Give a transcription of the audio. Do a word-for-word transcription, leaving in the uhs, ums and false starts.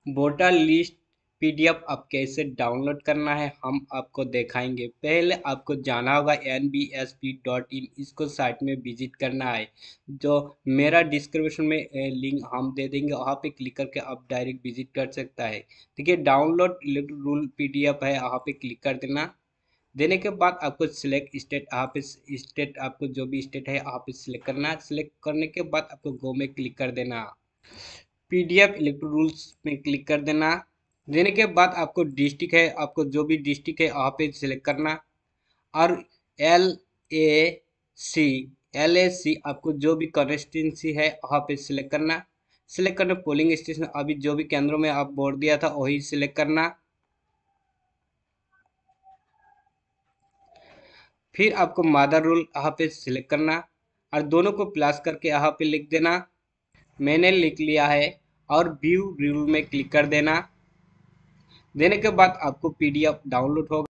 Voter list PDF आप कैसे download करना है हम आपको दिखाएंगे। पहले आपको जाना होगा N B S P dot in, इसको साइट में विजिट करना है। जो मेरा डिस्क्रिप्शन में लिंक हम दे देंगे, वहाँ पे क्लिक करके आप डायरेक्ट विजिट कर सकता है। देखिए डाउनलोड रूल पीडीएफ है, वहाँ पे क्लिक कर देना। देने के बाद आपको सिलेक्ट स्टेट, यहाँ पे स्टेट आपको जो भी स्टेट है यहाँ पे सिलेक्ट करना है। सिलेक्ट करने के बाद आपको गो में क्लिक कर देना, पीडीएफ इलेक्ट्रो रूल्स में क्लिक कर देना। देने के बाद आपको डिस्ट्रिक्ट है, आपको जो भी डिस्ट्रिक्ट है वहाँ पे सिलेक्ट करना। और L A C, L A सी आपको जो भी कॉन्स्टिट्यूंसी है वहाँ पे सिलेक्ट करना। सिलेक्ट करना पोलिंग स्टेशन, अभी जो भी केंद्रों में आप वोट दिया था वही सिलेक्ट करना। फिर आपको मदर रूल यहाँ पे सिलेक्ट करना और दोनों को प्लस करके यहाँ पे लिख देना। मैंने लिख लिया है और व्यू रूल में क्लिक कर देना। देने के बाद आपको पीडीएफ डाउनलोड होगा।